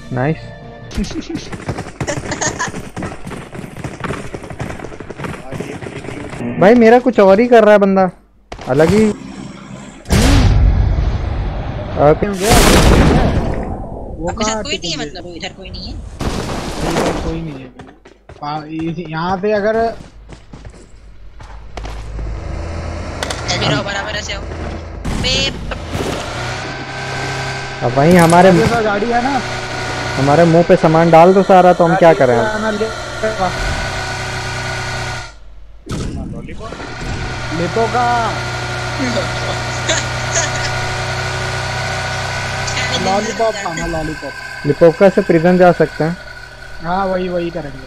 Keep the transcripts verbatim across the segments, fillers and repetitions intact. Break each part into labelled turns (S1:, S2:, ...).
S1: Nice. भाई मेरा कुछ और ही कर रहा है बंदा, अलग ही।
S2: वो कहाँ कोई नहीं है, मतलब इधर कोई नहीं है,
S3: इधर कोई नहीं है। यहाँ से अगर
S2: बराबर ऐसे हो।
S1: अब वहीं हमारे
S3: गाड़ी है ना,
S1: हमारे मुंह पे सामान डाल दो सारा, तो हम क्या करें?
S3: लिपो का लॉलीपॉप खाना, लॉलीपॉप।
S1: लिपोका से प्रिजन जा सकते हैं।
S3: हाँ वही वही करेंगे।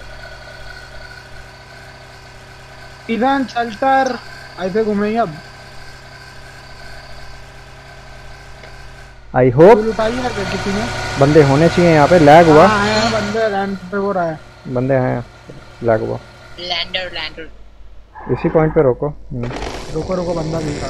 S3: प्रिजन शेल्टर ऐसे घूमेंगे अब।
S1: आई होप
S3: किसी में
S1: बंदे होने चाहिए यहाँ पे। लैग हुआ।
S3: हाँ है बंदे, लैंड पे हो रहा है।
S1: बंदे हैं, लैग हुआ।
S2: लैंडर लैंडर
S1: इसी पॉइंट पे रोको।
S3: रुको रुको, बंदा दिखा।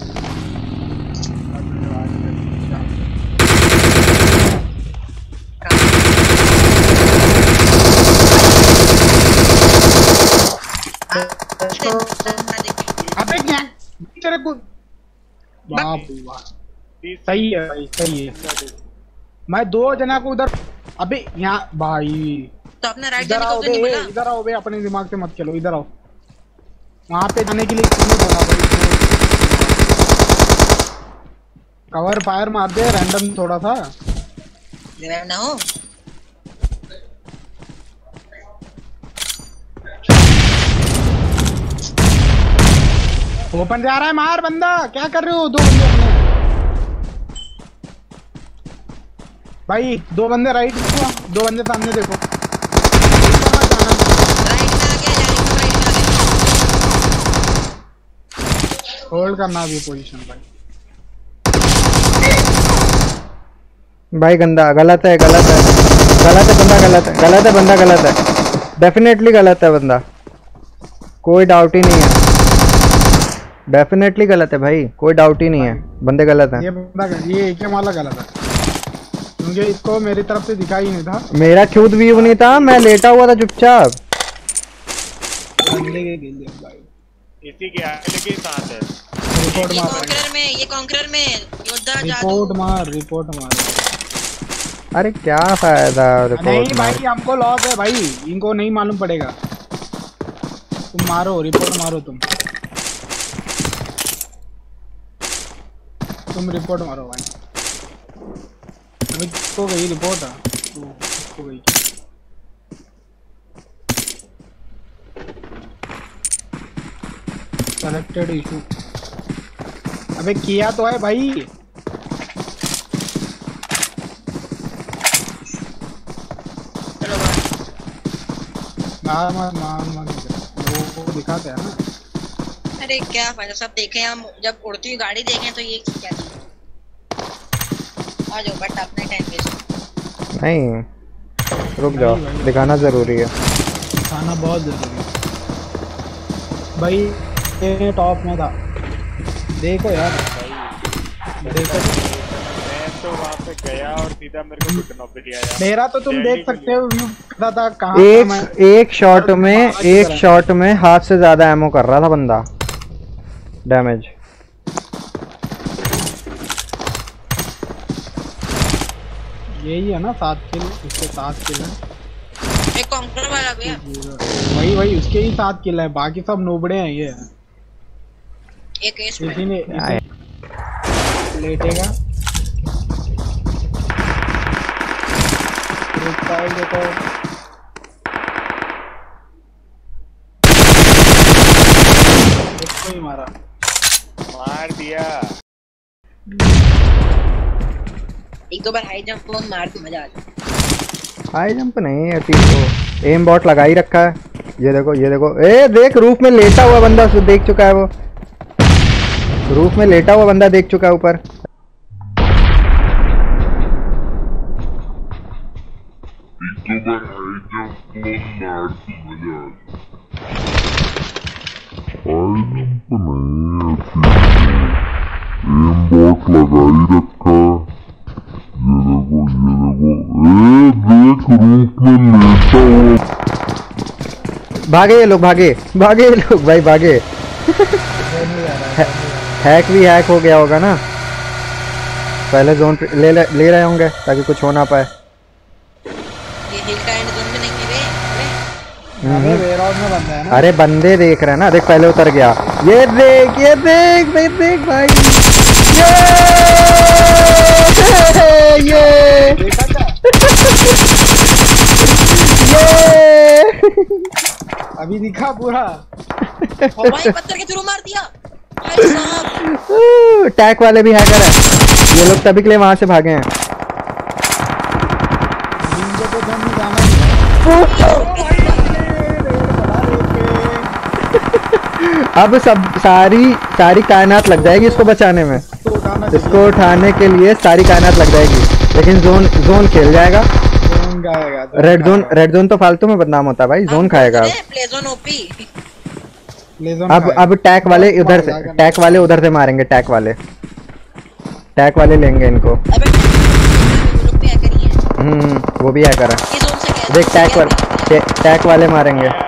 S3: अबे क्या तेरे को, बाप रे वाह, सही है भाई, सही है। मैं दो जना को उधर, अबे यहाँ भाई
S2: तो अपना राइट
S3: इधर आओ बे, इधर आओ बे, अपने दिमाग से मत चलो, इधर आओ। वहाँ पे जाने के लिए तुमने बोला भाई, कवर फायर मार दे रैंडम थोड़ा सा
S2: ना हो।
S3: ओपन जा रहा है, मार बंदा, क्या कर रहे हो? दो बंदे अपने भाई, दो बंदे राइट देखो, दो बंदे सामने देखो। होल्ड करना अभी पोजीशन भाई।
S1: भाई गंदा, गलत है, गलत है, गलत है बंदा, गलत है, गलत है बंदा, गलत है, डेफिनेटली गलत है बंदा, कोई डाउट ही नहीं है। डेफिनेटली गलत है भाई, कोई डाउट ही नहीं है, बंदे गलत हैं।
S3: ये बंदा, ये एक वाला गलत है, मुझे इसको मेरी तरफ से दिखाई नहीं था।
S1: मेरा खुद व्यू नहीं था, मैं लेटा हुआ था चुपचाप।
S3: बंदे के गिल दिया भाई,
S4: इसी के आगे के साथ है।
S3: रिपोर्ट
S2: ये
S3: मार,
S2: कॉन्करर में, ये कॉन्करर में योद्धा जादू।
S3: रिपोर्ट मार, रिपोर्ट मार।
S1: अरे क्या फायदा रिपोर्ट?
S3: नहीं भाई हमको लॉस है भाई, इनको नहीं मालूम पड़ेगा। तुम मारो, रिपोर्ट मारो, तुम तुम रिपोर्ट मारो भाई। अभी किसको गई रिपोर्ट? है किसको गई? Selected issue. अबे किया तो है भाई।
S2: चलो
S3: मार मार मार मार, वो दिखाते हैं ना।
S2: अरे क्या फायदा, सब देखे हम, जब उड़ती हुई गाड़ी देखें तो ये क्या चीज है? आ जाओ, बट अपना टाइम वेस्ट
S1: नहीं, रुक जाओ, दिखाना जरूरी है,
S3: दिखाना बहुत जरूरी है भाई। ये टॉप में था, देखो यार भाई, देखो।
S4: मैं तो वहाँ पे गया और सीधा मेरे को लुटना पे लिया यार।
S3: मेरा तो तुम देख सकते हो व्यू था, था कहाँ
S1: एक
S3: था।
S1: एक शॉट में एक शॉट में हाथ से ज्यादा एमो कर रहा था बंदा, डैमेज।
S3: यही है ना, सात किल, इसके सात किल है।
S2: एक कॉन्करर वाला भैया,
S3: वही वही उसके ही सात किल है, बाकी सब नोबड़े हैं। ये
S2: एक एस
S3: इसी ने लेटेगा। एक फाइल देखो, इसको ही मारा,
S4: मार दिया।
S2: एक दो बार हाई जंप मार के मजा आ जाए।
S1: हाई जंप नहीं है, तो एम बॉट लगा ही रखा है। ये देखो, ये देखो, ए देख, रूफ में लेटा हुआ बंदा देख चुका है, वो रूफ में लेटा हुआ बंदा देख चुका है ऊपर।
S5: एम बॉट लगा ही रखा, ये देखो, ये देखो, ए
S1: भागे ये लोग, भागे भागे ये लोग भाई, भागे। हैक भी हैक हो गया होगा ना, पहले जोन ले ले, ले रहे होंगे ताकि कुछ हो ना पाए।
S2: ये हिल का एंड जोन में नहीं है बे।
S3: अबे वेयरहाउस में बंदा है ना।
S1: अरे बंदे देख रहे हैं ना, देख पहले उतर गया। ये देख ये देख भाई, देख भाई, ये ये
S3: देखा था?
S1: ये
S3: अभी दिखा पूरा।
S2: और भाई पत्थर के थ्रू मार दिया भाई साहब।
S1: टैक वाले भी हैकर है, ये लोग तभी के लिए वहां से भागे हैं।
S3: जिनको तो जोन में जाना
S1: अब सब सारी सारी कायनात लग जाएगी इसको बचाने में,
S3: तो उठाना
S1: इसको उठाने के लिए सारी कायनात लग जाएगी, लेकिन जोन जोन खेल जाएगा।
S3: जोन गाएगा।
S1: रेड जोन रेड जोन तो फालतू में बदनाम होता है भाई, जोन खाएगा।
S2: प्ले जोन ओपी।
S1: अब अब टैक वाले उधर से टैक वाले उधर से मारेंगे, टैक वाले टैक वाले लेंगे इनको।
S2: अबे वो लोग भी हैकर ही हैं।
S1: हम्म वो भी हैकर है।
S2: ये जोन से गया।
S1: देख टैक वाले टैक वाले मारेंगे।